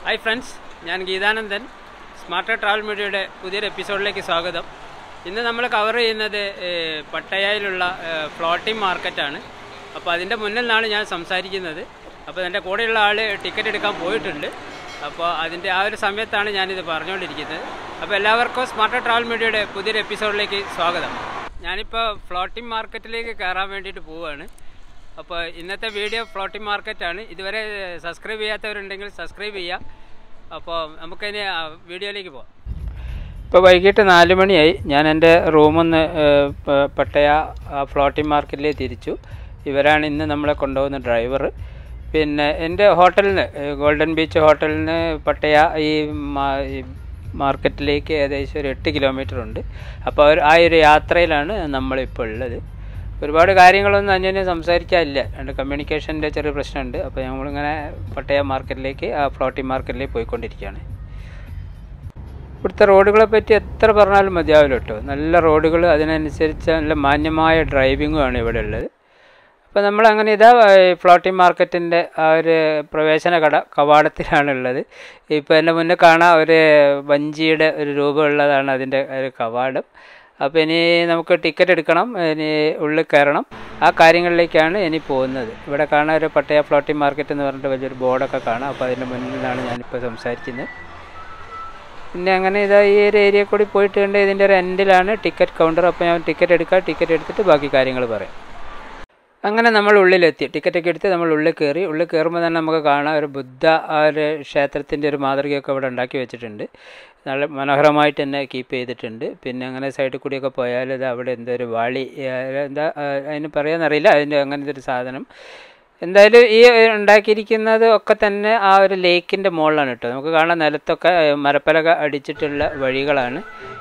Hi friends, I am Geethanandan. Smarter Travel Media പുതിയ എപ്പിസോഡിലേക്ക് സ്വാഗതം. ഇന്ന് നമ്മൾ കവർ ചെയ്യുന്നത് പട്ടയയിലുള്ള ഫ്ലോട്ടിംഗ് മാർക്കറ്റാണ്. അപ്പോൾ അതിൻ്റെ മുന്നിലാണ് ഞാൻ സംസാരിക്കുന്നത്. അപ്പോൾ എൻ്റെ കൂടെയുള്ള ആൾ ടിക്കറ്റ് എടുക്കാൻ പോയിട്ടുണ്ട്. അപ്പോൾ അതിൻ്റെ ആ ഒരു സമയത്താണ് ഞാനിത് പറഞ്ഞുകൊണ്ടിരിക്കുന്നത്. അപ്പോൾ എല്ലാവർക്കും സ്മാർട്ടർ ട്രാവൽ മീഡിയയുടെ പുതിയൊരു എപ്പിസോഡിലേക്ക് സ്വാഗതം. ഞാനിപ്പോൾ ഫ്ലോട്ടിംഗ് മാർക്കറ്റിലേക്ക് കയറാൻ വേണ്ടിയിട്ട് പോവുകയാണ്. അപ്പോൾ ഇന്നത്തെ വീഡിയോ ഫ്ലോട്ടിംഗ് മാർക്കറ്റാണ്. ഇതുവരെ സബ്സ്ക്രൈബ് ചെയ്യാത്തവരുണ്ടെങ്കിൽ സബ്സ്ക്രൈബ് ചെയ്യാം. അപ്പോൾ നമുക്കിനി വീഡിയോയിലേക്ക് പോകാം. ഇപ്പോൾ വൈകിട്ട് 4 മണിയായി. ഞാൻ എൻ്റെ റൂമിൽ നിന്ന് പട്ടയ ഫ്ലോട്ടിംഗ് മാർക്കറ്റിലേക്ക് തിരിച്ചു. ഇവരാണ് ഇന്ന് നമ്മളെ കൊണ്ടുപോകുന്ന ഡ്രൈവർ. പിന്നെ എൻ്റെ ഹോട്ടലിൽ നിന്ന് ഗോൾഡൻ ബീച്ച് ഹോട്ടലിൽ നിന്ന് പട്ടയ ഈ മാർക്കറ്റിലേക്ക് ഏകദേശം ഒരു 8 കിലോമീറ്റർ ഉണ്ട്. അപ്പോൾ ആ ഒരു യാത്രയിലാണ് നമ്മളിപ്പോൾ ഉള്ളത്. ഒരുപാട് കാര്യങ്ങളൊന്നും അന്യോന്യം സംസാരിക്കാനില്ല. കമ്മ്യൂണിക്കേഷൻ്റെ ചെറിയ പ്രശ്നമുണ്ട്. അപ്പോൾ നമ്മളിങ്ങനെ പട്ടയ മാർക്കറ്റിലേക്ക് ഫ്ലോട്ടിംഗ് മാർക്കറ്റിലേക്ക് പോയിക്കൊണ്ടിരിക്കുകയാണ്. ഇവിടുത്തെ റോഡുകളെ പറ്റി എത്ര പറഞ്ഞാലും മതിയാവില്ല കേട്ടോ. നല്ല റോഡുകൾ, അതിനനുസരിച്ച് നല്ല മാന്യമായ ഡ്രൈവിങ്ങുമാണ് ഇവിടെ ഉള്ളത്. അപ്പോൾ നമ്മളങ്ങനെ ഇതാ ഫ്ലോട്ടിംഗ് മാർക്കറ്റിൻ്റെ ആ ഒരു പ്രവേശന കവാടത്തിലാണുള്ളത്. ഇപ്പോൾ എൻ്റെ മുന്നേ കാണാൻ ഒരു വഞ്ചിയുടെ ഒരു രൂപമുള്ളതാണ് അതിൻ്റെ ഒരു കവാടം. അപ്പോൾ ഇനി നമുക്ക് ടിക്കറ്റ് എടുക്കണം, ഇനി ഉള്ളിൽ കയറണം. ആ കാര്യങ്ങളിലേക്കാണ് ഇനി പോകുന്നത്. ഇവിടെ കാണാൻ ഒരു പട്ടയ ഫ്ലോട്ടിംഗ് മാർക്കറ്റ് എന്ന് പറഞ്ഞിട്ട് വലിയൊരു ബോർഡൊക്കെ കാണാം. അപ്പോൾ അതിൻ്റെ മുന്നിലാണ് ഞാനിപ്പോൾ സംസാരിക്കുന്നത്. പിന്നെ അങ്ങനെ ഇതാ ഈ ഒരു ഏരിയ കൂടി പോയിട്ട് ഉണ്ട്. ഇതിൻ്റെ ഒരു എൻഡിലാണ് ടിക്കറ്റ് കൗണ്ടർ. അപ്പോൾ ഞാൻ ടിക്കറ്റ് എടുത്തിട്ട് ബാക്കി കാര്യങ്ങൾ പറയാം. അങ്ങനെ നമ്മൾ ഉള്ളിലെത്തി. ടിക്കറ്റൊക്കെ എടുത്ത് നമ്മൾ ഉള്ളിൽ കയറുമ്പോൾ തന്നെ നമുക്ക് കാണാം ഒരു ബുദ്ധ ആ ഒരു ക്ഷേത്രത്തിൻ്റെ ഒരു മാതൃകയൊക്കെ ഇവിടെ ഉണ്ടാക്കി വെച്ചിട്ടുണ്ട്. നല്ല മനോഹരമായിട്ട് തന്നെ കീപ്പ് ചെയ്തിട്ടുണ്ട്. പിന്നെ അങ്ങനെ സൈഡിൽ കൂടിയൊക്കെ പോയാൽ ഇത് അവിടെ എന്തോ ഒരു വാളി, എന്താ അതിന് പറയാമെന്നറിയില്ല, അതിൻ്റെ അങ്ങനത്തെ ഒരു സാധനം. എന്തായാലും ഈ ഉണ്ടാക്കിയിരിക്കുന്നത് ഒക്കെ തന്നെ ആ ഒരു ലേക്കിൻ്റെ മുകളിലാണ് കേട്ടോ. നമുക്ക് കാണാൻ നിലത്തൊക്കെ മരപ്പലക അടിച്ചിട്ടുള്ള വഴികളാണ്.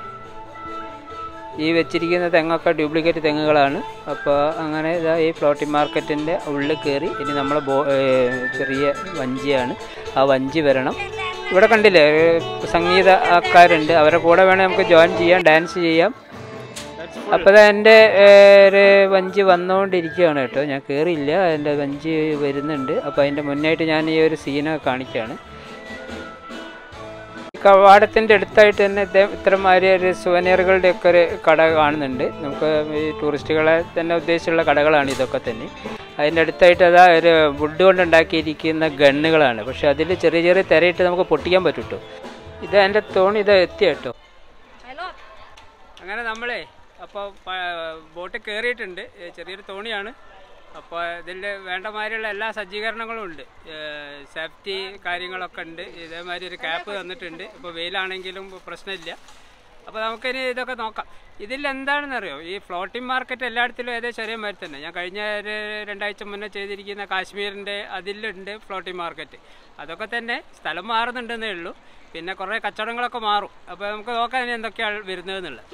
ഈ വെച്ചിരിക്കുന്ന തെങ്ങൊക്കെ ഡ്യൂപ്ലിക്കേറ്റ് തെങ്ങുകളാണ്. അപ്പോൾ അങ്ങനെ ഇതാ ഈ ഫ്ലോട്ടിംഗ് മാർക്കറ്റിൻ്റെ ഉള്ളിൽ കയറി ഇനി നമ്മൾ ചെറിയ വഞ്ചിയാണ്. ആ വഞ്ചി വരണം. ഇവിടെ കണ്ടില്ലേ സംഗീതക്കാരുണ്ട്, അവരുടെ കൂടെ വേണേൽ നമുക്ക് ജോയിൻ ചെയ്യാം, ഡാൻസ് ചെയ്യാം. അപ്പോൾ എൻ്റെ ഒരു വഞ്ചി വന്നുകൊണ്ടിരിക്കുകയാണ് കേട്ടോ. ഞാൻ കയറിയില്ല, എൻ്റെ വഞ്ചി വരുന്നുണ്ട്. അപ്പോൾ അതിൻ്റെ മുന്നായിട്ട് ഞാൻ ഈ ഒരു സീനൊക്കെ കാണിക്കുകയാണ്. കവാടത്തിൻ്റെ അടുത്തായിട്ട് തന്നെ ഇത്തരമാതിരി ഒരു സുവനീറുകളുടെയൊക്കെ ഒരു കട കാണുന്നുണ്ട്. നമുക്ക് ഈ ടൂറിസ്റ്റുകളെ തന്നെ ഉദ്ദേശിച്ചുള്ള കടകളാണ് ഇതൊക്കെ തന്നെ. അതിൻ്റെ അടുത്തായിട്ട് അതാ ഒരു വുഡ് കൊണ്ടുണ്ടാക്കിയിരിക്കുന്ന ഗണ്ണുകളാണ്. പക്ഷെ അതിൽ ചെറിയ ചെറിയ തിരയിട്ട് നമുക്ക് പൊട്ടിക്കാൻ പറ്റും കേട്ടോ. ഇത് എൻ്റെ തോണി ഇത് എത്തിയ കേട്ടോ. അങ്ങനെ നമ്മളെ അപ്പോൾ ബോട്ട് കയറിയിട്ടുണ്ട്. ചെറിയൊരു തോണിയാണ്. അപ്പോൾ ഇതിൽ വേണ്ട മാതിരിയുള്ള എല്ലാ സജ്ജീകരണങ്ങളും ഉണ്ട്. സേഫ്റ്റി കാര്യങ്ങളൊക്കെ ഉണ്ട്. ഇതേമാതിരി ഒരു ക്യാപ്പ് തന്നിട്ടുണ്ട്. ഇപ്പോൾ വെയിലാണെങ്കിലും പ്രശ്നമില്ല. അപ്പോൾ നമുക്കിനി ഇതൊക്കെ നോക്കാം. ഇതിൽ എന്താണെന്നറിയോ, ഈ ഫ്ലോട്ടിംഗ് മാർക്കറ്റ് എല്ലായിടത്തിലും ഏകദേശം ഒരേ മാതിരി തന്നെ. ഞാൻ കഴിഞ്ഞ ഒരു 2 ആഴ്ച മുന്നേ ചെയ്തിരിക്കുന്ന കാശ്മീരിൻ്റെ അതിലുണ്ട് ഫ്ലോട്ടിംഗ് മാർക്കറ്റ്. അതൊക്കെ തന്നെ സ്ഥലം മാറുന്നുണ്ടെന്നേ ഉള്ളൂ. പിന്നെ കുറേ കച്ചവടങ്ങളൊക്കെ മാറും. അപ്പോൾ നമുക്ക് നോക്കാം ഇനി എന്തൊക്കെയാണ് വരുന്നതെന്നുള്ളത്.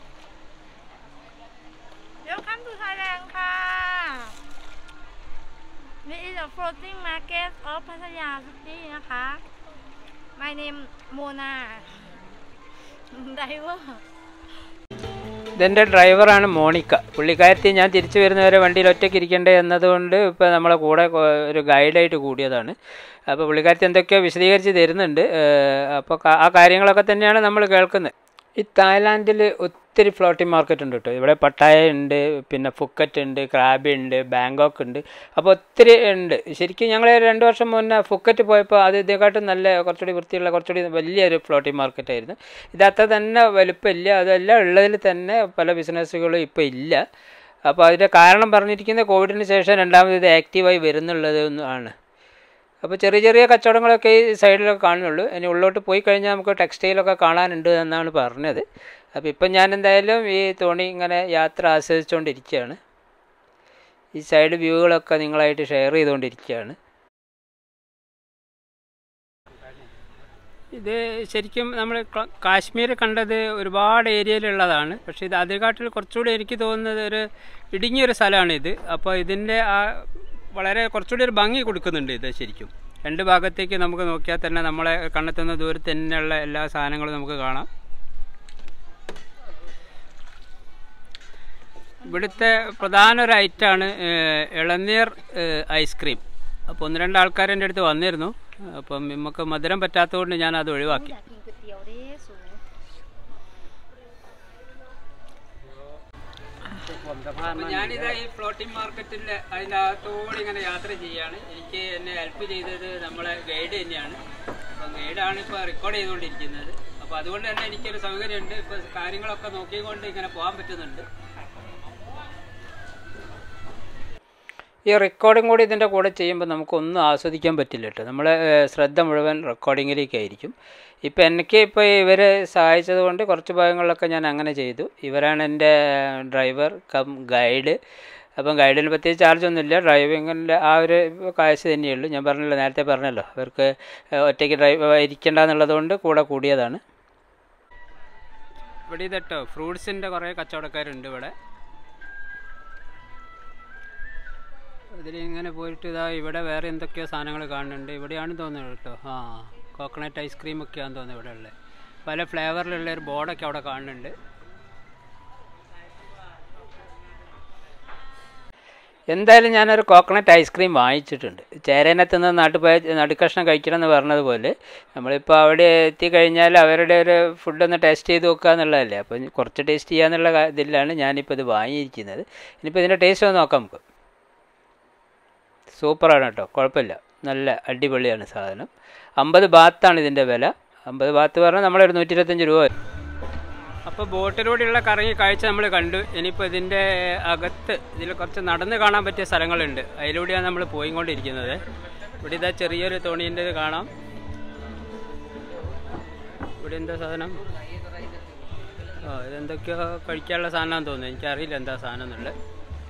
This is a floating market of Pattaya City นะคะ My name Mona Driver. ഇതെൻ്റെ ഡ്രൈവറാണ് മോണിക്ക. പുള്ളിക്കാരത്തി ഞാൻ തിരിച്ചു വരുന്നവരെ വണ്ടിയിൽ ഒറ്റയ്ക്ക് ഇരിക്കേണ്ടേ എന്നതുകൊണ്ട് ഇപ്പോൾ നമ്മളെ കൂടെ ഒരു ഗൈഡായിട്ട് കൂടിയതാണ്. അപ്പോൾ പുള്ളിക്കാരത്തി എന്തൊക്കെയോ വിശദീകരിച്ച് തരുന്നുണ്ട്. അപ്പോൾ ആ കാര്യങ്ങളൊക്കെ തന്നെയാണ് നമ്മൾ കേൾക്കുന്നത്. ഈ തായ്ലാൻഡിൽ ഒത്തിരി ഫ്ലോട്ടിംഗ് മാർക്കറ്റ് ഉണ്ട് കേട്ടോ. ഇവിടെ പട്ടായ ഉണ്ട്, പിന്നെ ഫുക്കറ്റ് ഉണ്ട്, ക്രാബി ഉണ്ട്, ബാങ്കോക്ക് ഉണ്ട്. അപ്പോൾ ഒത്തിരി ഉണ്ട്. ശരിക്കും ഞങ്ങൾ 2 വർഷം മുന്നേ ഫുക്കറ്റ് പോയപ്പോൾ അത് ഇതേക്കാട്ടും നല്ല കുറച്ചുകൂടി വൃത്തിയുള്ള കുറച്ചുകൂടി വലിയൊരു ഫ്ലോട്ടിംഗ് മാർക്കറ്റായിരുന്നു. ഇതത്ര തന്നെ വലുപ്പമില്ല. അതെല്ലാം ഉള്ളതിൽ തന്നെ പല ബിസിനസ്സുകളും ഇപ്പോൾ ഇല്ല. അപ്പോൾ അതിൻ്റെ കാരണം പറഞ്ഞിരിക്കുന്നത് കോവിഡിന് ശേഷം രണ്ടാമത് ഇത് ആക്റ്റീവായി വരുന്നുള്ളത് ആണ്. അപ്പോൾ ചെറിയ ചെറിയ കച്ചവടങ്ങളൊക്കെ ഈ സൈഡിലൊക്കെ കാണുന്നുള്ളൂ. ഇനി ഉള്ളോട്ട് പോയി കഴിഞ്ഞാൽ നമുക്ക് ടെക്സ്റ്റൈലൊക്കെ കാണാനുണ്ട് എന്നാണ് പറഞ്ഞത്. അപ്പോൾ ഇപ്പം ഞാൻ എന്തായാലും ഈ തോണി ഇങ്ങനെ യാത്ര ആസ്വദിച്ചുകൊണ്ടിരിക്കുകയാണ്. ഈ സൈഡ് വ്യൂകളൊക്കെ നിങ്ങളായിട്ട് ഷെയർ ചെയ്തുകൊണ്ടിരിക്കുകയാണ്. ഇത് ശരിക്കും നമ്മൾ കാശ്മീർ കണ്ടത് ഒരുപാട് ഏരിയയിലുള്ളതാണ്. പക്ഷേ ഇത് അതിനെക്കാട്ടിൽ കുറച്ചുകൂടി എനിക്ക് തോന്നുന്നത് ഒരു ഇടുങ്ങിയൊരു സ്ഥലമാണിത്. അപ്പോൾ ഇതിൻ്റെ ആ വളരെ കുറച്ചുകൂടി ഒരു ഭംഗി കൊടുക്കുന്നുണ്ട് ഇത് ശരിക്കും. 2 ഭാഗത്തേക്ക് നമുക്ക് നോക്കിയാൽ തന്നെ നമ്മളെ കണ്ണെത്തുന്ന ദൂരത്ത് തന്നെയുള്ള എല്ലാ സാധനങ്ങളും നമുക്ക് കാണാം. ഇവിടുത്തെ പ്രധാന ഒരു ഐറ്റമാണ് ഇളനീർ ഐസ്ക്രീം. അപ്പോൾ 1-2 ആൾക്കാർ എൻ്റെ അടുത്ത് വന്നിരുന്നു. അപ്പം നമുക്ക് മധുരം പറ്റാത്തതുകൊണ്ട് ഞാൻ അത് ഒഴിവാക്കി. ഞാനിതാ ഈ ഫ്ലോട്ടിംഗ് മാർക്കറ്റിൻ്റെ അതിൻ്റെ അകത്തോടെ ഇങ്ങനെ യാത്ര ചെയ്യാണ്. എനിക്ക് എന്നെ ഹെൽപ്പ് ചെയ്തത് നമ്മളെ ഗൈഡ് തന്നെയാണ്. അപ്പം ഗൈഡാണ് ഇപ്പോൾ റെക്കോർഡ് ചെയ്തുകൊണ്ടിരിക്കുന്നത്. അപ്പോൾ അതുകൊണ്ട് തന്നെ എനിക്കൊരു സൗകര്യമുണ്ട്. ഇപ്പോൾ കാര്യങ്ങളൊക്കെ നോക്കിക്കൊണ്ട് ഇങ്ങനെ പോകാൻ പറ്റുന്നുണ്ട്. ഈ റെക്കോർഡിങ് കൂടി ഇതിൻ്റെ കൂടെ ചെയ്യുമ്പോൾ നമുക്കൊന്നും ആസ്വദിക്കാൻ പറ്റില്ല കേട്ടോ. നമ്മളെ ശ്രദ്ധ മുഴുവൻ റെക്കോർഡിങ്ങിലേക്കായിരിക്കും. ഇപ്പോൾ എനിക്ക് ഇപ്പോൾ ഇവർ സഹായിച്ചത് കൊണ്ട് കുറച്ച് ഭാഗങ്ങളിലൊക്കെ ഞാൻ അങ്ങനെ ചെയ്തു. ഇവരാണ് എൻ്റെ ഡ്രൈവർ കം ഗൈഡ്. അപ്പം ഗൈഡിന് പ്രത്യേകിച്ച് ചാർജൊന്നുമില്ല. ഡ്രൈവിങ്ങിൻ്റെ ആ ഒരു കാശ് തന്നെയുള്ളൂ. ഞാൻ പറഞ്ഞല്ലോ, നേരത്തെ പറഞ്ഞല്ലോ, അവർക്ക് ഒറ്റയ്ക്ക് ഇരിക്കേണ്ട എന്നുള്ളതുകൊണ്ട് കൂടെ കൂടിയതാണ്. ഇവിടെ ഇതട്ടോ ഫ്രൂട്ട്സിൻ്റെ കുറേ കച്ചവടക്കാരുണ്ട് ഇവിടെ. ഇതിലിങ്ങനെ പോയിട്ട് ഇതാ ഇവിടെ വേറെ എന്തൊക്കെയോ സാധനങ്ങൾ കാണുന്നുണ്ട്. ഇവിടെയാണ് തോന്നുന്നത് കേട്ടോ. കോക്കനട്ട് ഐസ്ക്രീമൊക്കെയാണെന്ന് തോന്നുന്നത് ഇവിടെ ഉള്ളത്. പല ഫ്ലേവറിലുള്ള ഒരു ബോർഡൊക്കെ അവിടെ കാണുന്നുണ്ട്. എന്തായാലും ഞാനൊരു കോക്കനട്ട് ഐസ്ക്രീം വാങ്ങിച്ചിട്ടുണ്ട്. ചേരേനത്ത് നിന്ന് നാട്ടിൽ പോയ നടുക്കഷ്ണം കഴിക്കണം എന്ന് പറഞ്ഞതുപോലെ നമ്മളിപ്പോൾ അവിടെ എത്തിക്കഴിഞ്ഞാൽ അവരുടെ ഒരു ഫുഡൊന്ന് ടേസ്റ്റ് ചെയ്ത് നോക്കുക എന്നുള്ളതല്ലേ. അപ്പോൾ കുറച്ച് ടേസ്റ്റ് ചെയ്യാന്നുള്ള ഇതിലാണ് ഞാനിപ്പോൾ ഇത് വാങ്ങിയിരിക്കുന്നത്. ഇനിയിപ്പോൾ ഇതിൻ്റെ ടേസ്റ്റ് ഒന്ന് നോക്കാം നമുക്ക്. സൂപ്പറാണ് കേട്ടോ, കുഴപ്പമില്ല, നല്ല അടിപൊളിയാണ് സാധനം. 50 ബാത്താണ് ഇതിൻ്റെ വില. 50 ബാത്ത് പറഞ്ഞാൽ നമ്മളൊരു 125 രൂപ. അപ്പോൾ ബോട്ടിലൂടെയുള്ള കറങ്ങി കാഴ്ച നമ്മൾ കണ്ടു. ഇനിയിപ്പോൾ ഇതിൻ്റെ അകത്ത് ഇതിൽ കുറച്ച് നടന്ന് കാണാൻ പറ്റിയ സ്ഥലങ്ങളുണ്ട്. അതിലൂടെയാണ് നമ്മൾ പോയിക്കൊണ്ടിരിക്കുന്നത്. ഇവിടെ ഇതാ ചെറിയൊരു തോണീൻ്റെ ഇത് കാണാം. ഇവിടെ എന്താ സാധനം? ഇതെന്തൊക്കെയോ കഴിക്കാനുള്ള സാധനമാണെന്ന് തോന്നുന്നു. എനിക്കറിയില്ല എന്താ സാധനം എന്നുള്ളത്.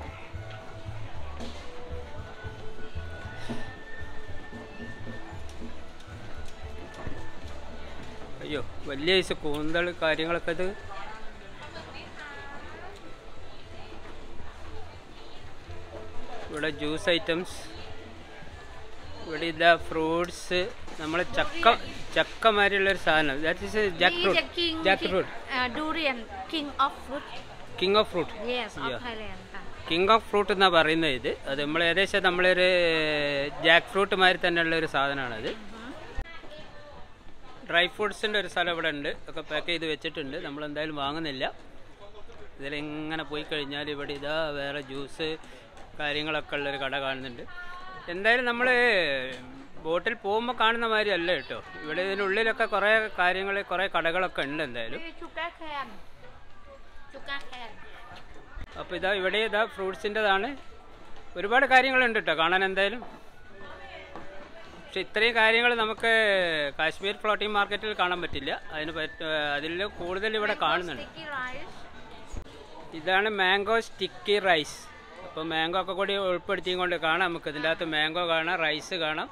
അയ്യോ, വലിയ ഐസ് കൂന്തൽ കാര്യങ്ങളൊക്കെ. ഇത് ഇവിടെ ജ്യൂസ് ഐറ്റംസ്, ഇവിടെ ഇതാ ഫ്രൂട്ട്സ്, നമ്മൾ ചക്കമാരിയുള്ളൊരു സാധനം. That is jackfruit. King of fruit king of fruit എന്നാണ് പറയുന്നത്. ഇത് അത് നമ്മൾ ഏകദേശം നമ്മളൊരു ജാക്ക് ഫ്രൂട്ട് മാതിരി തന്നെയുള്ള ഒരു സാധനമാണത്. ഡ്രൈ ഫ്രൂട്ട്സിൻ്റെ ഒരു സ്ഥലം ഇവിടെ ഉണ്ട്. ഒക്കെ പാക്ക് ചെയ്ത് വെച്ചിട്ടുണ്ട്. നമ്മളെന്തായാലും വാങ്ങുന്നില്ല. ഇതിലിങ്ങനെ പോയി കഴിഞ്ഞാൽ ഇവിടെ ഇതാ വേറെ ജ്യൂസ് കാര്യങ്ങളൊക്കെ ഉള്ളൊരു കട കാണുന്നുണ്ട്. എന്തായാലും നമ്മൾ ബോട്ടിൽ പോകുമ്പോൾ കാണുന്ന മാതിരി അല്ല കേട്ടോ. ഇവിടെ ഇതിനുള്ളിലൊക്കെ കുറേ കാര്യങ്ങൾ, കുറേ കടകളൊക്കെ ഉണ്ട് എന്തായാലും. അപ്പോൾ ഇതാ ഇവിടെ ഇതാ ഫ്രൂട്ട്സിൻ്റെതാണ്. ഒരുപാട് കാര്യങ്ങളുണ്ട് കേട്ടോ കാണാൻ എന്തായാലും. പക്ഷെ ഇത്രയും കാര്യങ്ങൾ നമുക്ക് കാശ്മീർ ഫ്ലോട്ടിംഗ് മാർക്കറ്റിൽ കാണാൻ പറ്റില്ല. അതിൽ കൂടുതൽ ഇവിടെ കാണുന്നുണ്ട്. ഇതാണ് മാംഗോ സ്റ്റിക്കി റൈസ്. അപ്പോൾ മാംഗോ ഒക്കെ കൂടി ഉൾപ്പെടുത്തിയും കൊണ്ട് കാണാം നമുക്ക്. ഇതിൻ്റെ അകത്ത് മാംഗോ കാണാം, റൈസ് കാണാം.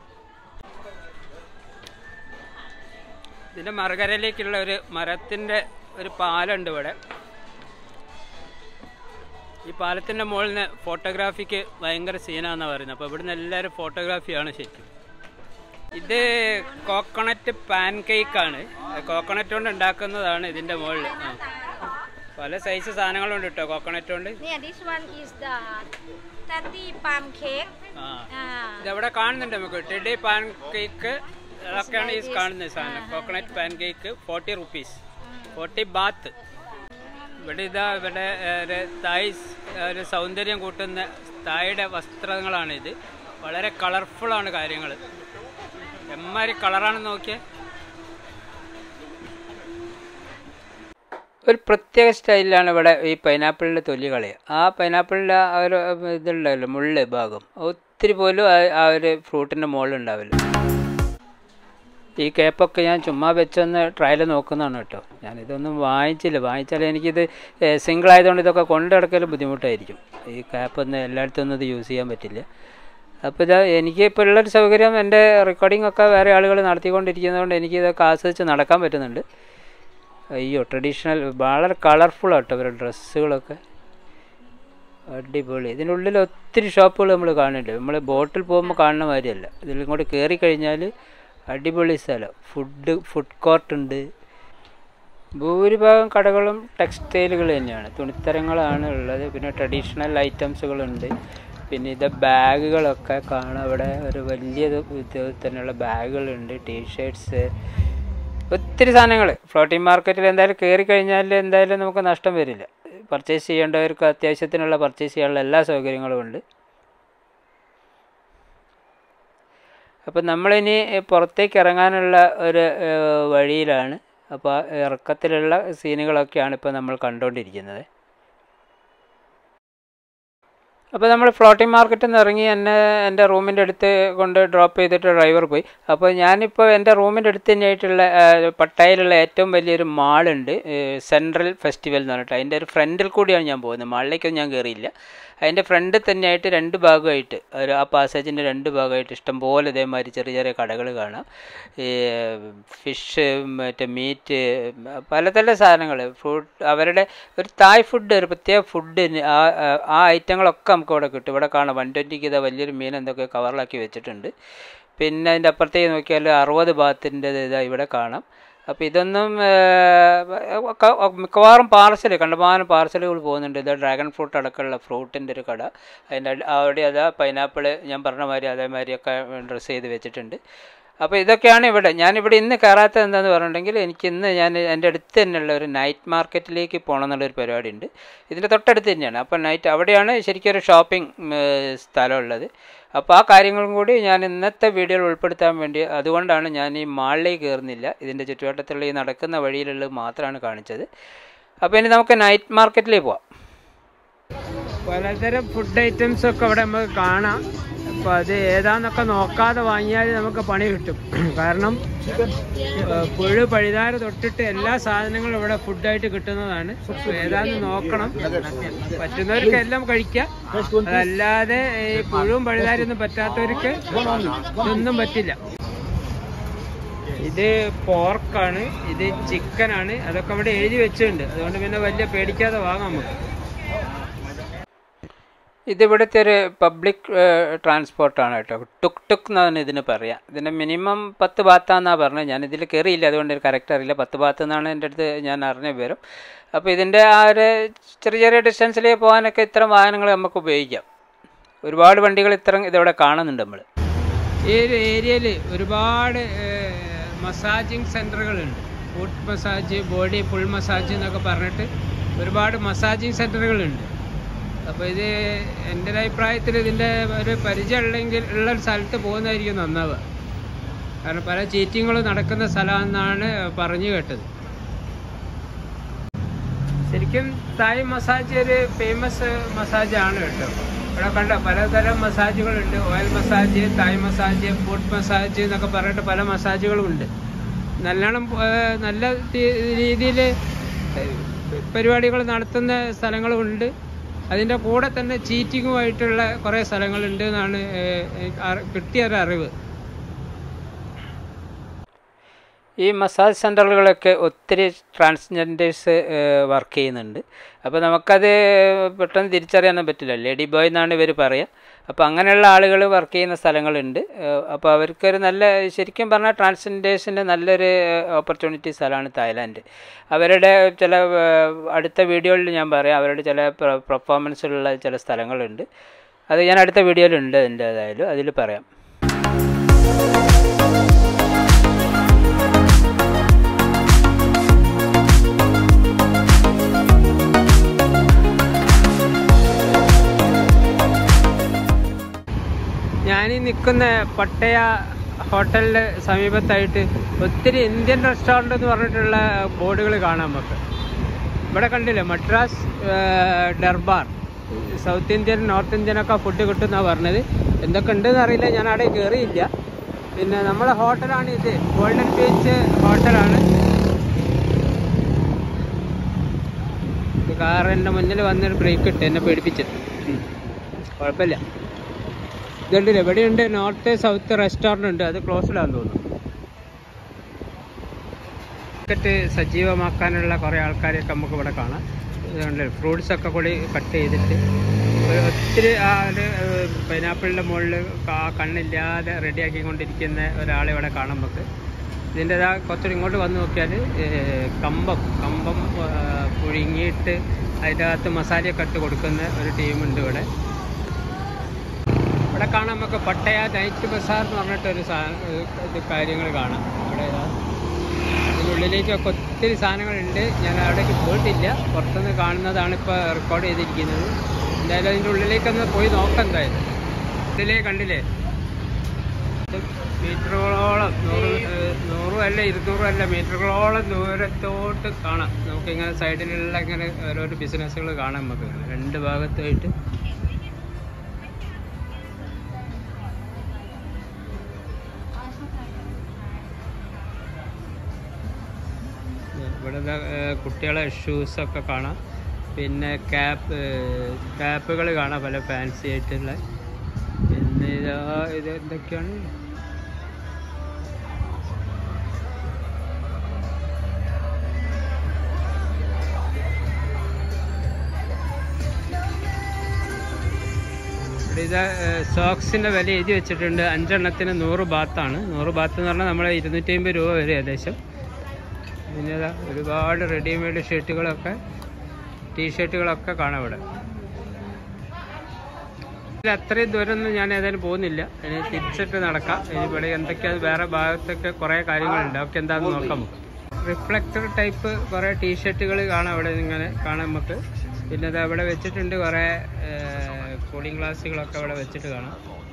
ഇതിൻ്റെ മറുകരയിലേക്കുള്ള ഒരു മരത്തിൻ്റെ ഒരു പാലമുണ്ട് ഇവിടെ. ഈ പാലത്തിൻ്റെ മുകളിൽ നിന്ന് ഫോട്ടോഗ്രാഫിക്ക് ഭയങ്കര സീനാണെന്നാണ് പറയുന്നത്. അപ്പോൾ ഇവിടുന്ന് എല്ലാവരും ഫോട്ടോഗ്രാഫിയാണ് ശരിക്കും. ഇത് കോക്കനട്ട് പാൻ കേക്കാണ്. കോക്കനട്ട് കൊണ്ട് ഉണ്ടാക്കുന്നതാണ് ഇതിൻ്റെ മുകളിൽ. പല സൈസ് സാധനങ്ങളുണ്ട് കേട്ടോ കോക്കനട്ട് കൊണ്ട്. ഇതവിടെ കാണുന്നുണ്ട് നമുക്ക്. ടെഡി പാൻ കേക്ക് അതൊക്കെയാണ് ഈ കാണുന്ന സാധനം. Coconut pancake 40 rupees, 40 baht. ഇവിടെ ഇതാ ഇവിടെ ഒരു സൗന്ദര്യം കൂട്ടുന്ന തായുടെ വസ്ത്രങ്ങളാണിത്. വളരെ കളർഫുള്ളാണ് കാര്യങ്ങൾ. എമ്മാതിരി കളറാണെന്ന് നോക്കിയേ. ഒരു പ്രത്യേക സ്റ്റൈലിലാണ് ഇവിടെ ഈ പൈനാപ്പിളിൻ്റെ തൊലി കളയുക. ആ പൈനാപ്പിളിൻ്റെ ആ ഒരു ഇതുണ്ടല്ലോ മുള്ള് ഭാഗം ഒത്തിരി പോലും ആ ഒരു ഫ്രൂട്ടിൻ്റെ മുകളിലുണ്ടാവില്ല. ഈ കേപ്പൊക്കെ ഞാൻ ചുമ്മാ വെച്ചൊന്ന് ട്രയൽ നോക്കുന്നതാണ് കേട്ടോ. ഞാനിതൊന്നും വാങ്ങിച്ചില്ല. വാങ്ങിച്ചാൽ എനിക്കിത് സിംഗിൾ ആയതുകൊണ്ട് ഇതൊക്കെ കൊണ്ടു നടക്കലും ബുദ്ധിമുട്ടായിരിക്കും. ഈ ക്യാപ്പൊന്നും എല്ലായിടത്തും ഒന്നും ഇത് യൂസ് ചെയ്യാൻ പറ്റില്ല. അപ്പോൾ ഇത് എനിക്ക് ഇപ്പോൾ ഉള്ളൊരു സൗകര്യം, എൻ്റെ റെക്കോർഡിംഗ് ഒക്കെ വേറെ ആളുകൾ നടത്തിക്കൊണ്ടിരിക്കുന്നതുകൊണ്ട് എനിക്കിതൊക്കെ ആസ്വദിച്ച് നടക്കാൻ പറ്റുന്നുണ്ട്. അയ്യോ, ട്രഡീഷണൽ വളരെ കളർഫുള്ളാട്ടോ ഇവരുടെ ഡ്രസ്സുകളൊക്കെ, അടിപൊളി. ഇതിനുള്ളിൽ ഒത്തിരി ഷോപ്പുകൾ നമ്മൾ കാണുന്നുണ്ട്. നമ്മൾ ബോട്ടിൽ പോകുമ്പോൾ കാണുന്ന മാതിരിയല്ല. ഇതിലിങ്ങോട്ട് കയറി കഴിഞ്ഞാൽ അടിപൊളി സ്ഥലം. ഫുഡ് കോർട്ടുണ്ട്. ഭൂരിഭാഗം കടകളും ടെക്സ്റ്റൈലുകൾ തന്നെയാണ്, തുണിത്തരങ്ങളാണ് ഉള്ളത്. പിന്നെ ട്രഡീഷണൽ ഐറ്റംസുകളുണ്ട്. പിന്നെ ഇത് ബാഗുകളൊക്കെ കാണാം. ഇവിടെ ഒരു വലിയ ഇത് തന്നെയുള്ള ബാഗുകളുണ്ട്, ടീഷർട്ട്സ്, ഒത്തിരി സാധനങ്ങൾ. ഫ്ലോട്ടിംഗ് മാർക്കറ്റിൽ എന്തായാലും കയറി കഴിഞ്ഞാൽ എന്തായാലും നമുക്ക് നഷ്ടം വരില്ല. പർച്ചേസ് ചെയ്യേണ്ടവർക്ക് അത്യാവശ്യത്തിനുള്ള പർച്ചേസ് ചെയ്യാനുള്ള എല്ലാ സൗകര്യങ്ങളും ഉണ്ട്. അപ്പോൾ നമ്മളിനി പുറത്തേക്ക് ഇറങ്ങാനുള്ള ഒരു വഴിയിലാണ്. അപ്പോൾ ഇറക്കത്തിലുള്ള സീനുകളൊക്കെയാണ് ഇപ്പോൾ നമ്മൾ കണ്ടുകൊണ്ടിരിക്കുന്നത്. അപ്പോൾ നമ്മൾ ഫ്ലോട്ടിംഗ് മാർക്കറ്റിൽ നിന്ന് ഇറങ്ങി എൻ്റെ റൂമിൻ്റെ അടുത്ത് കൊണ്ട് ഡ്രോപ്പ് ചെയ്തിട്ട് ഡ്രൈവർ പോയി. അപ്പോൾ ഞാനിപ്പോൾ എൻ്റെ റൂമിൻ്റെ അടുത്ത് തന്നെയായിട്ടുള്ള പട്ടായയിലുള്ള ഏറ്റവും വലിയൊരു മാളുണ്ട്, സെൻട്രൽ ഫെസ്റ്റിവൽ എന്ന് പറഞ്ഞിട്ട്. അതിൻ്റെ ഒരു ഫ്രണ്ടിൽ കൂടിയാണ് ഞാൻ പോകുന്നത്. മാളിലേക്കൊന്നും ഞാൻ കയറിയില്ല. അതിൻ്റെ ഫ്രണ്ടിൽ തന്നെയായിട്ട് 2 ഭാഗമായിട്ട് ആ പാസേജിൻ്റെ 2 ഭാഗമായിട്ട് ഇഷ്ടംപോലെ ഇതേമാതിരി ചെറിയ ചെറിയ കടകൾ കാണാം. ഈ ഫിഷ്, മറ്റേ മീറ്റ്, പലതരം സാധനങ്ങൾ, ഫ്രൂട്ട്, അവരുടെ ഒരു തായ് ഫുഡ്, ഒരു പ്രത്യേക ഫുഡിന് ആ ഐറ്റങ്ങളൊക്കെ നമുക്ക് ഇവിടെ കിട്ടും. ഇവിടെ കാണാം 120 ഇതാ വലിയൊരു മീൻ എന്തൊക്കെ കവറിലാക്കി വെച്ചിട്ടുണ്ട്. പിന്നെ അതിൻ്റെ അപ്പുറത്തേക്ക് നോക്കിയാൽ 60 ബാത്തിൻ്റെ ഇതാ ഇവിടെ കാണാം. അപ്പോൾ ഇതൊന്നും മിക്കവാറും കണ്ടമാനം പാർസലുകൾ പോകുന്നുണ്ട്. ഇത് ഡ്രാഗൺ ഫ്രൂട്ട് അടക്കമുള്ള ഫ്രൂട്ടിൻ്റെ ഒരു കട. അതിൻ്റെ അവിടെ അതാ പൈനാപ്പിൾ ഞാൻ പറഞ്ഞ മാതിരി അതേമാതിരിയൊക്കെ ഡ്രസ്സ് ചെയ്ത് വെച്ചിട്ടുണ്ട്. അപ്പോൾ ഇതൊക്കെയാണ് ഇവിടെ. ഞാനിവിടെ ഇന്ന് കയറാത്തത് എന്താണെന്ന് പറഞ്ഞിട്ടുണ്ടെങ്കിൽ ഞാൻ എൻ്റെ അടുത്ത് തന്നെയുള്ള ഒരു നൈറ്റ് മാർക്കറ്റിലേക്ക് പോകണം എന്നുള്ളൊരു പരിപാടി ഉണ്ട്. ഇതിൻ്റെ തൊട്ടടുത്ത് തന്നെയാണ്. അപ്പോൾ നൈറ്റ് അവിടെയാണ് ശരിക്കും ഒരു ഷോപ്പിംഗ് സ്ഥലമുള്ളത്. അപ്പോൾ ആ കാര്യങ്ങളും കൂടി ഞാൻ ഇന്നത്തെ വീഡിയോയിൽ ഉൾപ്പെടുത്താൻ വേണ്ടി, അതുകൊണ്ടാണ് ഞാൻ ഈ മാളിലേക്ക് കയറുന്നില്ല. ഇതിൻ്റെ ചുറ്റുവട്ടത്തുള്ള ഈ നടക്കുന്ന വഴിയിലുള്ളത് മാത്രമാണ് കാണിച്ചത്. അപ്പോൾ ഇനി നമുക്ക് നൈറ്റ് മാർക്കറ്റിലേക്ക് പോവാം. പലതരം ഫുഡ് ഐറ്റംസൊക്കെ അവിടെ നമുക്ക് കാണാം. അപ്പോൾ അത് ഏതാന്നൊക്കെ നോക്കാതെ വാങ്ങിയാൽ നമുക്ക് പണി കിട്ടും. കാരണം പുഴു പഴുതാറ് തൊട്ടിട്ട് എല്ലാ സാധനങ്ങളും ഇവിടെ ഫുഡായിട്ട് കിട്ടുന്നതാണ്. ഏതാന്ന് നോക്കണം. പറ്റുന്നവർക്ക് എല്ലാം കഴിക്കാം. അതല്ലാതെ ഈ പുഴുവും പഴുതാരൊന്നും പറ്റാത്തവർക്ക് ഇതൊന്നും പറ്റില്ല. ഇത് പോർക്കാണ്, ഇത് ചിക്കനാണ്. അതൊക്കെ ഇവിടെ എഴുതി വെച്ചിട്ടുണ്ട്. അതുകൊണ്ട് പിന്നെ വലിയ പേടിക്കാതെ വാങ്ങാം നമുക്ക്. ഇതിവിടുത്തെ ഒരു പബ്ലിക് ട്രാൻസ്പോർട്ടാണ് കേട്ടോ. ടുക് ടുക് എന്നാണ് ഇതിന് പറയാം. ഇതിൻ്റെ മിനിമം 10 ബാത്താന്നാണ് പറഞ്ഞത്. ഞാനിതിൽ കയറിയില്ല, അതുകൊണ്ട് കറക്റ്റ് അറിയില്ല. 10 ബാത്ത് എന്നാണ് എൻ്റെ അടുത്ത് ഞാൻ അറിഞ്ഞ വിവരം. അപ്പോൾ ഇതിൻ്റെ ആ ഒരു ചെറിയ ചെറിയ ഡിസ്റ്റൻസിലേക്ക് പോകാനൊക്കെ ഇത്തരം വാഹനങ്ങൾ നമുക്ക് ഉപയോഗിക്കാം. ഒരുപാട് വണ്ടികൾ ഇതിവിടെ കാണുന്നുണ്ട് നമ്മൾ. ഈ ഒരു ഏരിയയിൽ ഒരുപാട് മസാജിങ് സെൻറ്ററുകളുണ്ട്. Foot massage, body full massage എന്നൊക്കെ പറഞ്ഞിട്ട് ഒരുപാട് മസാജിങ് സെൻറ്ററുകളുണ്ട്. അപ്പോൾ ഇത് എൻ്റെ ഒരു അഭിപ്രായത്തിൽ ഇതിൻ്റെ ഒരു പരിചയം ഉള്ള ഒരു സ്ഥലത്ത് പോകുന്നതായിരിക്കും നന്നാവുക. കാരണം പല ചീറ്റിങ്ങുകളും നടക്കുന്ന സ്ഥലമെന്നാണ് പറഞ്ഞു കേട്ടത്. ശരിക്കും തായ് മസാജ് ഒരു ഫേമസ് മസാജാണ് കേട്ടോ. ഇവിടെ കണ്ട പലതരം മസാജുകളുണ്ട്. Oil massage, Thai massage, foot massage എന്നൊക്കെ പറഞ്ഞിട്ട് പല മസാജുകളുമുണ്ട്. നല്ലോണം നല്ല രീതിയിൽ പരിപാടികൾ നടത്തുന്ന സ്ഥലങ്ങളുമുണ്ട്. അതിൻ്റെ കൂടെ തന്നെ ചീറ്റിങ്ങുമായിട്ടുള്ള കുറേ സ്ഥലങ്ങളുണ്ട് എന്നാണ് കിട്ടിയൊരറിവ്. ഈ മസാജ് സെൻ്ററുകളൊക്കെ ഒത്തിരി ട്രാൻസ്ജെൻഡേഴ്സ് വർക്ക് ചെയ്യുന്നുണ്ട്. അപ്പോൾ നമുക്കത് പെട്ടെന്ന് തിരിച്ചറിയാനൊന്നും പറ്റില്ല. ലേഡി ബോയ് എന്നാണ് ഇവർ പറയുക. അപ്പോൾ അങ്ങനെയുള്ള ആളുകൾ വർക്ക് ചെയ്യുന്ന സ്ഥലങ്ങളുണ്ട്. അപ്പോൾ അവർക്കൊരു നല്ല, ശരിക്കും പറഞ്ഞാൽ ട്രാൻസ്ജെൻഡേഴ്സിൻ്റെ നല്ലൊരു ഓപ്പർച്യൂണിറ്റി സ്ഥലമാണ് തായ്ലാൻഡ്. അവരുടെ ചില അടുത്ത വീഡിയോയിൽ ഞാൻ പറയാം, അവരുടെ ചില പെർഫോമൻസിലുള്ള ചില സ്ഥലങ്ങളുണ്ട്. അത് ഞാൻ അടുത്ത വീഡിയോയിലുണ്ട് എൻ്റേതായാലും, അതിൽ പറയാം. ഞാനീ നിൽക്കുന്ന പട്ടയ ഹോട്ടലിൻ്റെ സമീപത്തായിട്ട് ഒത്തിരി ഇന്ത്യൻ റെസ്റ്റോറൻ്റ് എന്ന് പറഞ്ഞിട്ടുള്ള ബോർഡുകൾ കാണാം നമുക്ക്. ഇവിടെ കണ്ടില്ലേ, Madras Darbar, south Indian, north ഇന്ത്യനൊക്കെ ഫുഡ് കിട്ടുമെന്നാണ് പറഞ്ഞത്. എന്തൊക്കെ ഉണ്ടെന്ന് അറിയില്ല, ഞാൻ അവിടെ കയറിയില്ല. പിന്നെ നമ്മളെ ഹോട്ടലാണ് ഇത്, ഗോൾഡൻ ബീച്ച് ഹോട്ടലാണ്. കാർ എൻ്റെ മുന്നിൽ വന്നൊരു ബ്രേക്ക് ഇട്ട് എന്നെ പേടിപ്പിച്ചിട്ട്, കുഴപ്പമില്ല. ഇതുണ്ടല്ലേ, ഇവിടെയുണ്ട് നോർത്ത് സൗത്ത് റെസ്റ്റോറൻ്റ് ഉണ്ട്, അത് ക്ലോസ്ഡാന്ന് തോന്നുന്നു. മാർക്കറ്റ് സജീവമാക്കാനുള്ള കുറേ ആൾക്കാരെയൊക്കെ നമുക്ക് ഇവിടെ കാണാം. ഇതുകൊണ്ട് ഫ്രൂട്ട്സൊക്കെ കൂടി കട്ട് ചെയ്തിട്ട് ഒത്തിരി ആ ഒരു പൈനാപ്പിളിൻ്റെ മുകളിൽ കണ്ണില്ലാതെ റെഡിയാക്കിക്കൊണ്ടിരിക്കുന്ന ഒരാളെ ഇവിടെ കാണാം നമുക്ക്. ഇതിൻ്റെ കുറച്ചുകൂടി ഇങ്ങോട്ട് വന്ന് നോക്കിയാൽ കമ്പം പുഴുങ്ങിയിട്ട് അതിൻ്റെ അകത്ത് മസാലയൊക്കെ ഇട്ട് കൊടുക്കുന്ന ഒരു ടീമുണ്ട് ഇവിടെ. ഇവിടെ കാണാൻ നമുക്ക് പട്ടയ നൈറ്റ് ബസാർ എന്ന് പറഞ്ഞിട്ടൊരു ഇത് കാര്യങ്ങൾ കാണാം. അവിടെ അതിനുള്ളിലേക്കൊക്കെ ഒത്തിരി സാധനങ്ങളുണ്ട്. ഞാൻ അവിടേക്ക് പോയിട്ടില്ല, പുറത്തുനിന്ന് കാണുന്നതാണ് ഇപ്പോൾ റെക്കോർഡ് ചെയ്തിരിക്കുന്നത്. എന്തായാലും അതിൻ്റെ ഉള്ളിലേക്കൊന്ന് പോയി നോക്കാം. എന്തായാലും ഉള്ളിലേക്ക് കണ്ടില്ലേ, മീറ്ററുകളോളം 100 അല്ല 200 അല്ല മീറ്ററുകളോളം ദൂരത്തോട്ട് കാണാം. നമുക്കിങ്ങനെ സൈഡിലുള്ള ഇങ്ങനെ ഓരോരോ ബിസിനസ്സുകൾ കാണാം. നമുക്ക് രണ്ട് ഭാഗത്തായിട്ട് ഇവിടെ കുട്ടികളെ ഷൂസൊക്കെ കാണാം. പിന്നെ ക്യാപ്പുകൾ കാണാം, പല ഫാൻസി ആയിട്ടുള്ള. പിന്നെ ഇത് എന്തൊക്കെയാണ്, ഇത് സോക്സിൻ്റെ വില എഴുതി വെച്ചിട്ടുണ്ട്. 5 എണ്ണത്തിന് 100 ബാത്താണ്. 100 ബാത്ത് എന്ന് പറഞ്ഞാൽ നമ്മൾ 250 രൂപ വരെ ഏകദേശം. പിന്നെ ഒരുപാട് റെഡിമെയ്ഡ് ഷർട്ടുകളൊക്കെ ടീഷർട്ടുകളൊക്കെ കാണാം ഇവിടെ. അത്രയും ദൂരമൊന്നും ഞാൻ ഏതായാലും പോകുന്നില്ല. ഇനി തിരിച്ചിട്ട് നടക്കാം. ഇനി ഇവിടെ എന്തൊക്കെയാണ് വേറെ ഭാഗത്തൊക്കെ കുറേ കാര്യങ്ങളുണ്ട്, അതൊക്കെ എന്താണെന്ന് നോക്കാം നമുക്ക്. റിഫ്ലക്ടർ ടൈപ്പ് കുറേ ടീഷർട്ടുകൾ കാണാം ഇവിടെ, ഇങ്ങനെ കാണാം നമുക്ക്. പിന്നെ അത് അവിടെ വെച്ചിട്ടുണ്ട് കുറേ കൂളിംഗ് ഗ്ലാസുകളൊക്കെ അവിടെ വെച്ചിട്ട് കാണാം.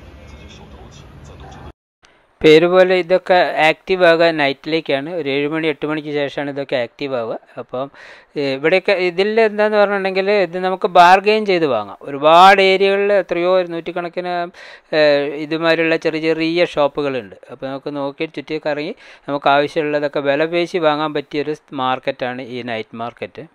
പേര് പോലെ ഇതൊക്കെ ആക്റ്റീവ് ആകുക നൈറ്റിലേക്കാണ്. ഒരു 7 മണി 8 മണിക്ക് ശേഷമാണ് ഇതൊക്കെ ആക്റ്റീവ് ആവുക. അപ്പം ഇവിടെയൊക്കെ ഇതിൽ എന്താണെന്ന് പറഞ്ഞിട്ടുണ്ടെങ്കിൽ ഇത് നമുക്ക് ബാർഗെയിൻ ചെയ്ത് വാങ്ങാം. ഒരുപാട് ഏരിയകളിൽ എത്രയോ 100 കണക്കിന് ഇതുമാതിരിയുള്ള ചെറിയ ചെറിയ ഷോപ്പുകളുണ്ട്. അപ്പോൾ നമുക്ക് നോക്കി ചുറ്റി കറങ്ങി നമുക്ക് ആവശ്യമുള്ളതൊക്കെ വില പേശി വാങ്ങാൻ പറ്റിയൊരു മാർക്കറ്റാണ് ഈ നൈറ്റ് മാർക്കറ്റ്.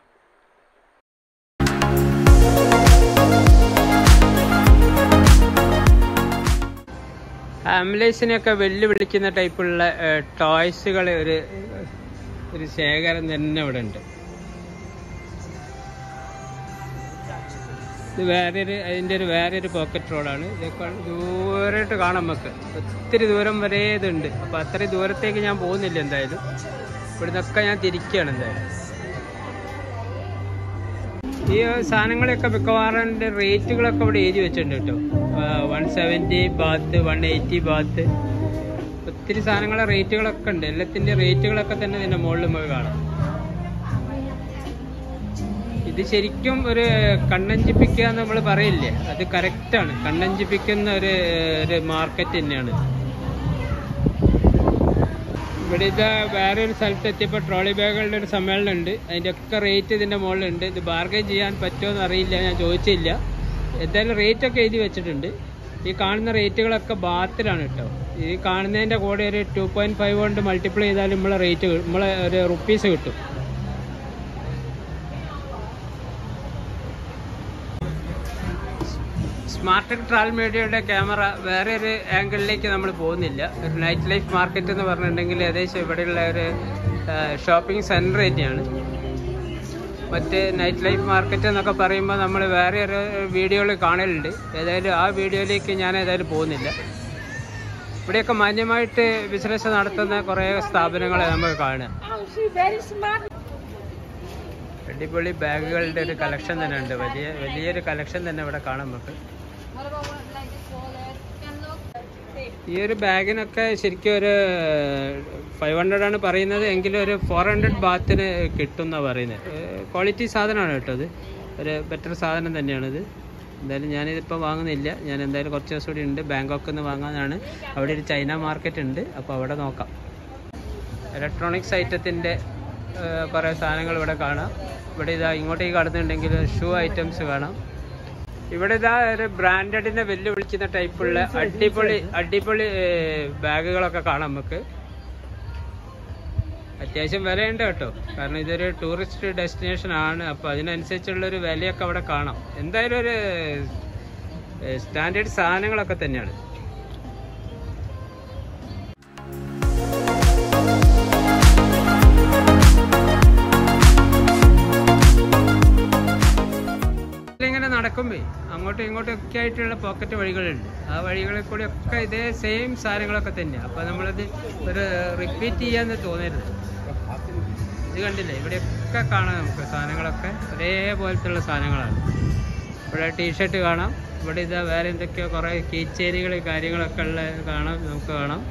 ഫാമിലീസിനെയൊക്കെ വെല്ലുവിളിക്കുന്ന ടൈപ്പുള്ള ടോയ്സുകൾ ഒരു ശേഖരം തന്നെ ഇവിടെ ഉണ്ട്. ഇത് അതിൻ്റെ വേറൊരു പോക്കറ്റ് റോഡാണ്. ഇതൊക്കെ ദൂരമായിട്ട് കാണാം നമുക്ക്, ഒത്തിരി ദൂരം വരെ ഇതുണ്ട്. അപ്പോൾ അത്രയും ദൂരത്തേക്ക് ഞാൻ പോകുന്നില്ല. എന്തായാലും ഇവിടുന്നൊക്കെ ഞാൻ തിരിക്കുകയാണ്. എന്തായാലും ഈ സാധനങ്ങളൊക്കെ മിക്കവാറും റേറ്റുകളൊക്കെ ഇവിടെ എഴുതി വെച്ചിട്ടുണ്ട് കേട്ടോ. 170 ബാത്ത്, 180 ബാത്ത്, ഒത്തിരി സാധനങ്ങളുടെ റേറ്റുകളൊക്കെ ഉണ്ട്. എല്ലാത്തിൻ്റെ റേറ്റുകളൊക്കെ തന്നെ ഇതിൻ്റെ മുകളിൽ നമുക്ക് കാണാം. ഇത് ശരിക്കും ഒരു കണ്ണഞ്ചിപ്പിക്കുക എന്ന് നമ്മൾ പറയില്ലേ, അത് കറക്റ്റാണ്. കണ്ണഞ്ചിപ്പിക്കുന്ന ഒരു മാർക്കറ്റ് തന്നെയാണ്. ഇവിടെ ഇത് വേറെ ഒരു സ്ഥലത്ത് എത്തിയപ്പോൾ ട്രോളി ബാഗുകളുടെ ഒരു സമ്മേളനം ഉണ്ട്. അതിൻ്റെ ഒക്കെ റേറ്റ് ഇതിൻ്റെ മുകളിലുണ്ട്. ഇത് ബാർഗൈൻ ചെയ്യാൻ പറ്റുമോ എന്ന് അറിയില്ല, ഞാൻ ചോദിച്ചില്ല. എന്തായാലും റേറ്റൊക്കെ എഴുതി വെച്ചിട്ടുണ്ട്. ഈ കാണുന്ന റേറ്റുകളൊക്കെ ബാത്തിലാണ് കേട്ടോ. ഈ കാണുന്നതിൻ്റെ കൂടെ ഒരു 2.5 കൊണ്ട് മൾട്ടിപ്ലൈ ചെയ്താൽ നമ്മളെ ഒരു റുപ്പീസ് കിട്ടും. സ്മാർട്ട് ട്രാവൽ മീഡിയയുടെ ക്യാമറ വേറെ ഒരു ആംഗിളിലേക്ക് നമ്മൾ പോകുന്നില്ല. ഒരു നൈറ്റ് ലൈഫ് മാർക്കറ്റ് എന്ന് പറഞ്ഞിട്ടുണ്ടെങ്കിൽ ഏകദേശം ഇവിടെയുള്ള ഒരു ഷോപ്പിംഗ് സെൻറ്റർ തന്നെയാണ്. മറ്റ് നൈറ്റ് ലൈഫ് മാർക്കറ്റ് എന്നൊക്കെ പറയുമ്പോൾ നമ്മൾ വേറെ ഒരു വീഡിയോയിൽ കാണലുണ്ട്. ഏതായാലും ആ വീഡിയോയിലേക്ക് ഞാൻ ഏതായാലും പോകുന്നില്ല. ഇവിടെയൊക്കെ മാന്യമായിട്ട് ബിസിനസ് നടത്തുന്ന കുറേ സ്ഥാപനങ്ങളെ നമുക്ക് കാണാം. അടിപൊളി ബാഗുകളുടെ ഒരു കളക്ഷൻ തന്നെ ഉണ്ട്. വലിയൊരു കളക്ഷൻ തന്നെ ഇവിടെ കാണാം നമുക്ക്. ഈ ഒരു ബാഗിനൊക്കെ ശരിക്കും ഒരു 500 ആണ് പറയുന്നത്, എങ്കിലും ഒരു 400 ബാത്തിന് കിട്ടും എന്നാണ് പറയുന്നത്. ക്വാളിറ്റി സാധനമാണ് കേട്ടോ. അത് ഒരു ബെറ്റർ സാധനം തന്നെയാണിത്. എന്തായാലും ഞാനിതിപ്പോൾ വാങ്ങുന്നില്ല. ഞാൻ എന്തായാലും കുറച്ച് ദിവസം കൂടി ഉണ്ട്. ബാങ്കോക്കിൽ നിന്ന് വാങ്ങാനാണ്. അവിടെ ഒരു ചൈന മാർക്കറ്റ് ഉണ്ട്, അപ്പോൾ അവിടെ നോക്കാം. ഇലക്ട്രോണിക്സ് ഐറ്റത്തിൻ്റെ കുറേ സാധനങ്ങൾ ഇവിടെ കാണാം. ഇവിടെ ഇതാ ഇങ്ങോട്ടേക്ക് കടന്നുണ്ടെങ്കിൽ ഷൂ ഐറ്റംസ് കാണാം. ഇവിടെ ഇതാ ഒരു ബ്രാൻഡഡിനെ വെല്ലുവിളിക്കുന്ന ടൈപ്പുള്ള അടിപൊളി ബാഗുകളൊക്കെ കാണാം നമുക്ക്. അത്യാവശ്യം വിലയുണ്ട് കേട്ടോ, കാരണം ഇതൊരു ടൂറിസ്റ്റ് ഡെസ്റ്റിനേഷൻ ആണ്. അപ്പോൾ അതിനനുസരിച്ചുള്ളൊരു വിലയൊക്കെ അവിടെ കാണാം. എന്തായാലും ഒരു സ്റ്റാൻഡേർഡ് സാധനങ്ങളൊക്കെ തന്നെയാണ്. ഇങ്ങനെ നടക്കുമ്പോ അങ്ങോട്ടും ഇങ്ങോട്ടും ഒക്കെ ആയിട്ടുള്ള പോക്കറ്റ് വഴികളുണ്ട്. ആ വഴികളിൽ കൂടി ഒക്കെ ഇതേ സെയിം സാധനങ്ങളൊക്കെ തന്നെയാണ്. അപ്പോൾ നമ്മളത് ഒരു റിപ്പീറ്റ് ചെയ്യാന്ന് തോന്നരുത്. ഇത് കണ്ടില്ലേ, ഇവിടെയൊക്കെ കാണാം നമുക്ക് സാധനങ്ങളൊക്കെ ഒരേപോലത്തുള്ള സാധനങ്ങളാണ്. ഇവിടെ ടീഷർട്ട് കാണാം, ഇവിടെ ഇതാ വേറെ എന്തൊക്കെയോ കുറേ കീച്ചേരികൾ കാര്യങ്ങളൊക്കെ ഉള്ള നമുക്ക് കാണാം.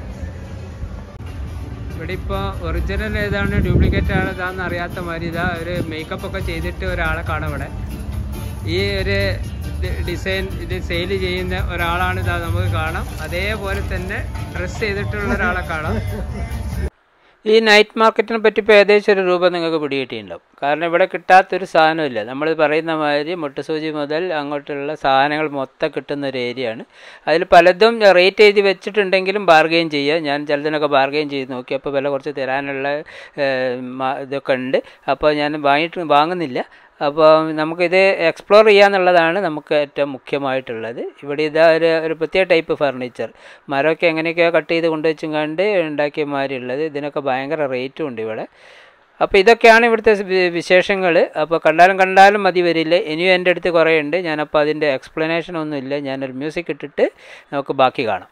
ഇവിടെ ഇപ്പോൾ ഒറിജിനൽ ഏതാണ് ഡ്യൂപ്ലിക്കേറ്റ് ആണെന്ന് അറിയാത്ത മാതിരി ഇതാ ഒരു മേക്കപ്പ് ഒക്കെ ചെയ്തിട്ട് ഒരാളെ കാണാം ഇവിടെ. ഈ ഒരു ഡിസൈൻ ഇത് സെയിൽ ചെയ്യുന്ന ഒരാളാണ് ഇതാ നമുക്ക് കാണാം. അതേപോലെ തന്നെ ഡ്രസ്സ് ചെയ്തിട്ടുള്ള ഒരാളെ കാണാം. ഈ നൈറ്റ് മാർക്കറ്റിനെ പറ്റി ഇപ്പോൾ ഏകദേശം ഒരു രൂപ നിങ്ങൾക്ക് പിടികിട്ടിയിട്ടുണ്ടാവും. കാരണം ഇവിടെ കിട്ടാത്തൊരു സാധനമില്ല. നമ്മൾ പറയുന്ന മാതിരി മുട്ടുസൂചി മുതൽ അങ്ങോട്ടുള്ള സാധനങ്ങൾ മൊത്തം കിട്ടുന്ന ഒരു ഏരിയയാണ്. അതിൽ പലതും റേറ്റ് എഴുതി വെച്ചിട്ടുണ്ടെങ്കിലും ബാർഗെയിൻ ചെയ്യുക. ഞാൻ ചിലതിനൊക്കെ ബാർഗെയിൻ ചെയ്ത് നോക്കി. അപ്പോൾ വില കുറച്ച് തരാനുള്ള ഇതൊക്കെ ഉണ്ട്. അപ്പോൾ ഞാൻ വാങ്ങുന്നില്ല. അപ്പോൾ നമുക്കിത് എക്സ്പ്ലോർ ചെയ്യാന്നുള്ളതാണ് നമുക്ക് ഏറ്റവും മുഖ്യമായിട്ടുള്ളത്. ഇവിടെ ഇതാ ഒരു പ്രത്യേക ടൈപ്പ് ഫർണിച്ചർ, മരമൊക്കെ എങ്ങനെയൊക്കെയോ കട്ട് ചെയ്ത് കൊണ്ടുവച്ചും കണ്ട് ഉണ്ടാക്കിയ മാതിരിയുള്ളത്. ഇതിനൊക്കെ ഭയങ്കര റേറ്റും ഉണ്ട് ഇവിടെ. അപ്പോൾ ഇതൊക്കെയാണ് ഇവിടുത്തെ വിശേഷങ്ങൾ. അപ്പോൾ കണ്ടാലും മതി വരില്ല. ഇനിയും എൻ്റെ അടുത്ത് കുറേ ഉണ്ട്. ഞാനപ്പോൾ അതിൻ്റെ എക്സ്പ്ലനേഷൻ ഒന്നുമില്ല. ഞാനൊരു മ്യൂസിക് ഇട്ടിട്ട് നമുക്ക് ബാക്കി കാണാം.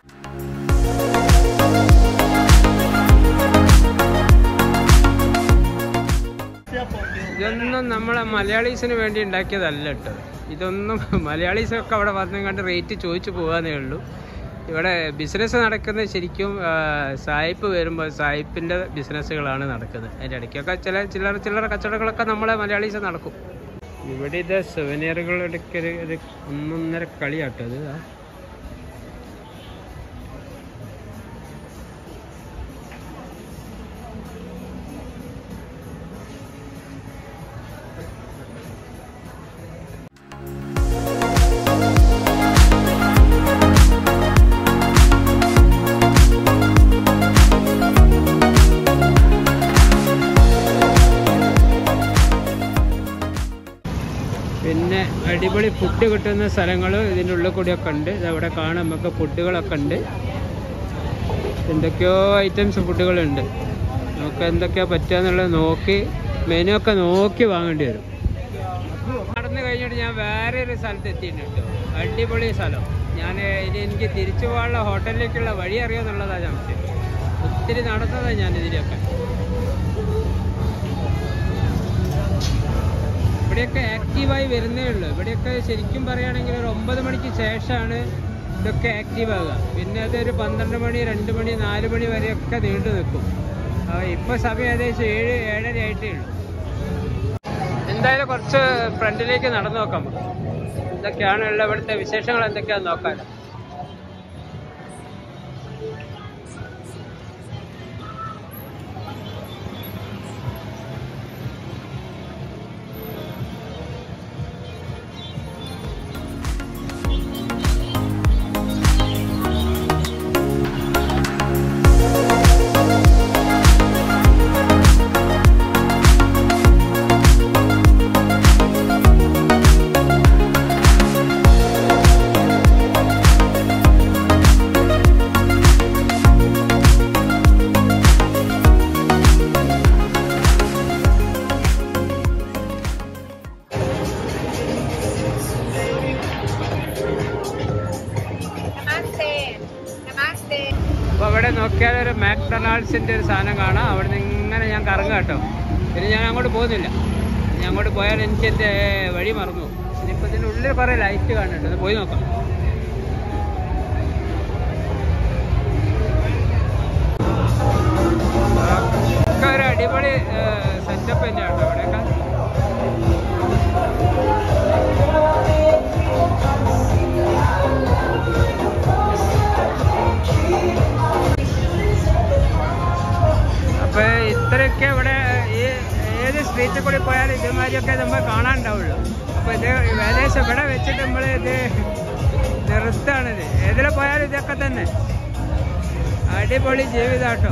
ഇതൊന്നും നമ്മളെ മലയാളീസിന് വേണ്ടി ഉണ്ടാക്കിയതല്ല കേട്ടോ. ഇതൊന്നും മലയാളീസൊക്കെ അവിടെ വന്നും കണ്ട് റേറ്റ് ചോദിച്ചു പോകാനേ ഉള്ളൂ. ഇവിടെ ബിസിനസ് നടക്കുന്നത് ശരിക്കും സായിപ്പ് വരുമ്പോൾ സായിപ്പിൻ്റെ ബിസിനസ്സുകളാണ് നടക്കുന്നത്. അതിൻ്റെ ഇടയ്ക്കൊക്കെ ചില്ലറ കച്ചവടങ്ങളൊക്കെ നമ്മളെ മലയാളീസ് നടക്കും. ഇവിടെ ഇത് സുവനീറുകളുടെ ഒരു ഒന്നൊന്നര കളിയാട്ടത്. പിന്നെ അടിപൊളി ഫുഡ് കിട്ടുന്ന സ്ഥലങ്ങൾ ഇതിൻ്റെ ഉള്ളിൽ കൂടിയൊക്കെ ഉണ്ട്. ഇതവിടെ കാണാൻ നമുക്ക് ഫുഡുകളൊക്കെ ഉണ്ട്. എന്തൊക്കെയോ ഐറ്റംസ് ഫുഡുകളുണ്ട്. നമുക്ക് എന്തൊക്കെയാണ് പറ്റുക എന്നുള്ളത് നോക്കി മെനു ഒക്കെ നോക്കി വാങ്ങേണ്ടി വരും. നടന്നു കഴിഞ്ഞിട്ട് ഞാൻ വേറെ ഒരു സ്ഥലത്ത് എത്തിയിട്ടുണ്ട്. അടിപൊളി സ്ഥലം. ഇനി എനിക്ക് തിരിച്ചു പോകാനുള്ള ഹോട്ടലിലേക്കുള്ള വഴി അറിയാമെന്നുള്ളതാണ് സംശയം. ഒത്തിരി നടന്നതാണ് ഞാനിതിലൊക്കെ. ഇവിടെയൊക്കെ ആക്റ്റീവായി വരുന്നേ ഉള്ളൂ. ഇവിടെയൊക്കെ ശരിക്കും പറയുകയാണെങ്കിൽ ഒരു 9 മണിക്ക് ശേഷമാണ് ഇതൊക്കെ ആക്റ്റീവാകുക. പിന്നെ അതൊരു 12 മണി 2 മണി 4 മണി വരെയൊക്കെ നീണ്ടു നിൽക്കും. ഇപ്പോൾ സമയം ഏകദേശം 7-7:30 ആയിട്ടേ ഉള്ളൂ. എന്തായാലും കുറച്ച് ഫ്രണ്ടിലേക്ക് നടന്നു നോക്കാം. ഇതൊക്കെയാണുള്ള ഇവിടുത്തെ വിശേഷങ്ങൾ എന്തൊക്കെയാണെന്ന് നോക്കാൻ. അപ്പോൾ അവിടെ നോക്കിയാൽ ഒരു മാക്ഡൊണാൾഡ്സിൻ്റെ ഒരു സാധനം കാണാം. അവിടെ നിന്ന് ഇങ്ങനെ ഞാൻ കറങ്ങുക കേട്ടോ. പിന്നെ ഞാൻ അങ്ങോട്ട് പോകുന്നില്ല. ഞാൻ അങ്ങോട്ട് പോയാൽ എനിക്ക് എൻ്റെ വഴി മറന്നു. ഇനിയിപ്പോൾ ഇതിൻ്റെ ഉള്ളിൽ കുറേ ലൈറ്റ് കാണുന്നുണ്ട്. അത് പോയി നോക്കാം. ഒക്കെ ഒരു അടിപൊളി സെറ്റപ്പ് തന്നെയാണ് കേട്ടോ അവിടെയൊക്കെ. അപ്പോൾ ഇത്രയൊക്കെ ഇവിടെ ഈ ഏത് സ്ട്രീറ്റിൽ കൂടി പോയാലും ഇതുമാതിരിയൊക്കെ നമ്മൾ കാണാനുണ്ടാവുള്ളൂ. അപ്പോൾ ഇത് ഏകദേശം ഇവിടെ വെച്ചിട്ട് നമ്മൾ ഇത് നിർത്താണിത്. ഏതിൽ പോയാലും ഇതൊക്കെ തന്നെ അടിപൊളി ജീവിതാട്ടോ.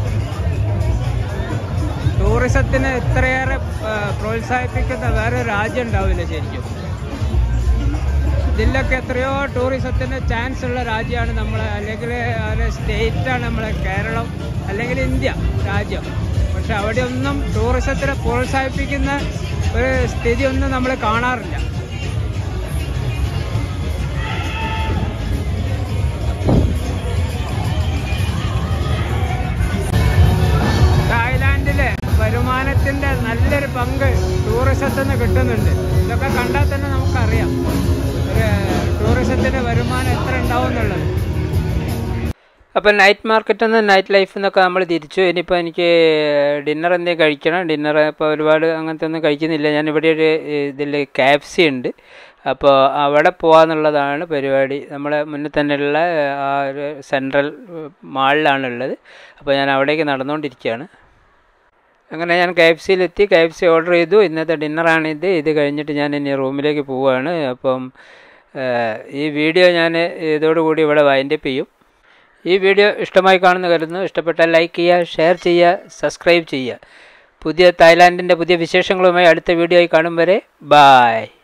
ടൂറിസത്തിന് ഇത്രയേറെ പ്രോത്സാഹിപ്പിക്കുന്ന വേറെ രാജ്യം ഉണ്ടാവില്ല ശരിക്കും. ഇതിലൊക്കെ എത്രയോ ടൂറിസത്തിന് ചാൻസ് ഉള്ള രാജ്യമാണ് നമ്മളെ, അല്ലെങ്കിൽ സ്റ്റേറ്റാണ് നമ്മളെ കേരളം അല്ലെങ്കിൽ ഇന്ത്യ രാജ്യം. പക്ഷെ അവിടെയൊന്നും ടൂറിസത്തിനെ പ്രോത്സാഹിപ്പിക്കുന്ന ഒരു സ്ഥിതി ഒന്നും നമ്മൾ കാണാറില്ല. തായ്ലാൻഡിലെ വരുമാനത്തിൻ്റെ നല്ലൊരു പങ്ക് ടൂറിസത്തിൽ നിന്ന് കിട്ടുന്നുണ്ട്. ഇതൊക്കെ കണ്ടാൽ തന്നെ നമുക്കറിയാം. ഒരു ടൂറിസത്തിൽ അപ്പോൾ നൈറ്റ് മാർക്കറ്റിൽ നിന്ന് നൈറ്റ് ലൈഫിൽ നിന്നൊക്കെ നമ്മൾ തിരിച്ചു. ഇനിയിപ്പോൾ എനിക്ക് ഡിന്നർ എന്തെങ്കിലും കഴിക്കണം. ഡിന്നർ ഇപ്പോൾ ഒരുപാട് അങ്ങനത്തെ ഒന്നും കഴിക്കുന്നില്ല. ഞാനിവിടെ ഒരു ഇതിൽ KFC ഉണ്ട്. അപ്പോൾ അവിടെ പോകാമെന്നുള്ളതാണ് പരിപാടി. നമ്മളെ മുന്നിൽ തന്നെയുള്ള ആ ഒരു സെൻട്രൽ മാളിലാണുള്ളത്. അപ്പോൾ ഞാൻ അവിടേക്ക് നടന്നുകൊണ്ടിരിക്കുകയാണ്. അങ്ങനെ ഞാൻ KFCയിലെത്തി. KFC ഓർഡർ ചെയ്തു. ഇന്നത്തെ ഡിന്നറാണിത്. ഇത് കഴിഞ്ഞിട്ട് ഞാൻ ഇനി റൂമിലേക്ക് പോവുകയാണ്. അപ്പം ഈ വീഡിയോ ഞാൻ ഇതോടുകൂടി ഇവിടെ വൈൻഡപ്പ് ചെയ്യും. ഈ വീഡിയോ ഇഷ്ടമായി കാണുന്നു കരുതുന്നു. ഇഷ്ടപ്പെട്ടാൽ ലൈക്ക് ചെയ്യുക, ഷെയർ ചെയ്യുക, സബ്സ്ക്രൈബ് ചെയ്യുക. തായ്ലാൻഡിൻ്റെ പുതിയ വിശേഷങ്ങളുമായി അടുത്ത വീഡിയോയിൽ കാണും വരെ ബായ്.